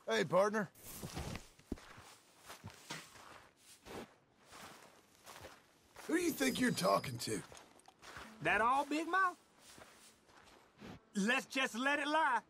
Hey, partner. Who do you think you're talking to? That all, Big Mouth? Let's just let it lie.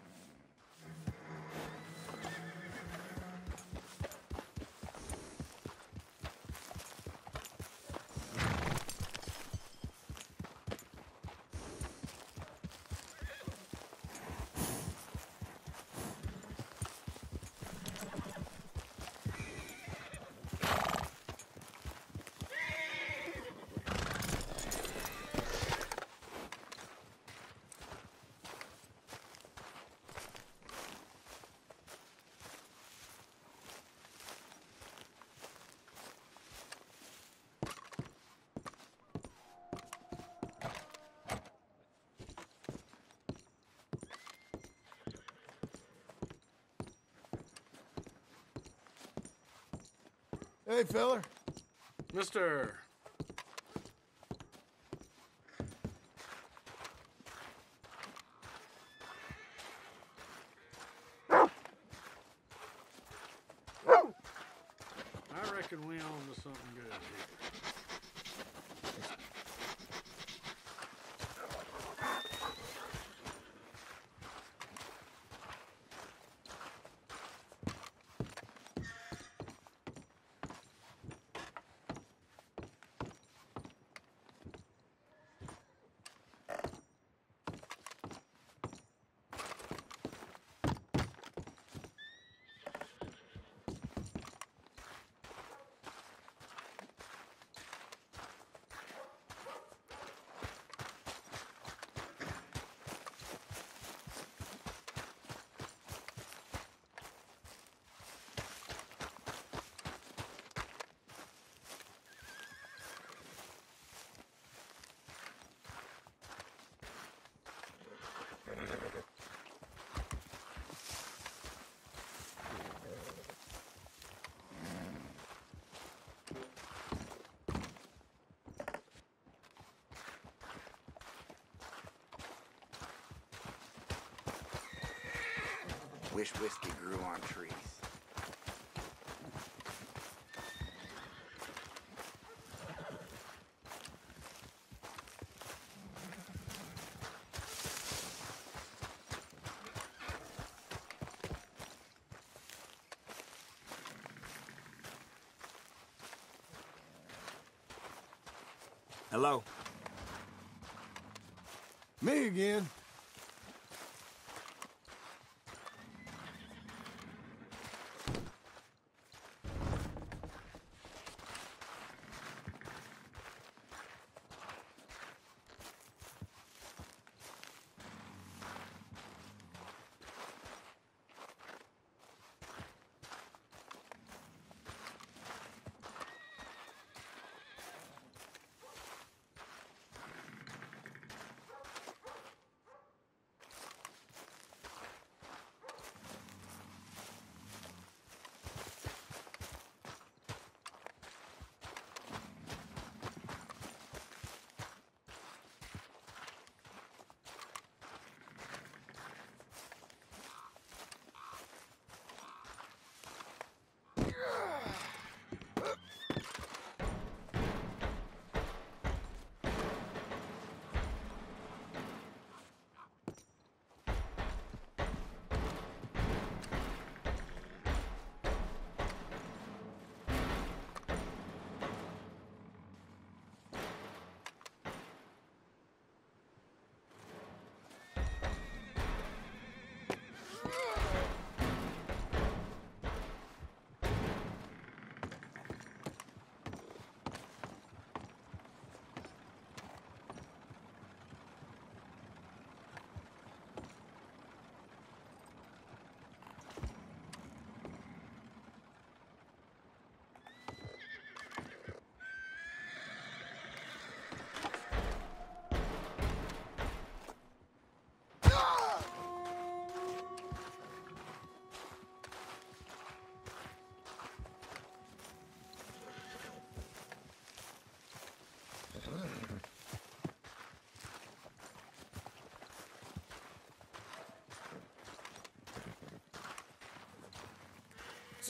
Hey, feller. Mister. I reckon we on to something good here. Wish whiskey grew on trees. Hello? Me again.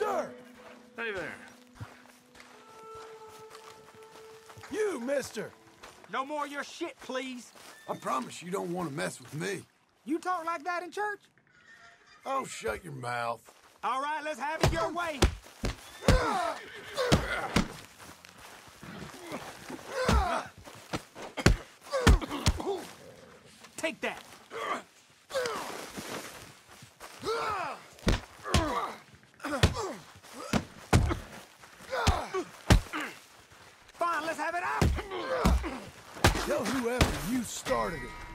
Sir! Hey there. You, mister! No more of your shit, please. I promise you don't want to mess with me. You talk like that in church? Oh, shut your mouth. All right, let's have it your way. Take that. Fine, let's have it out. Tell whoever you started it.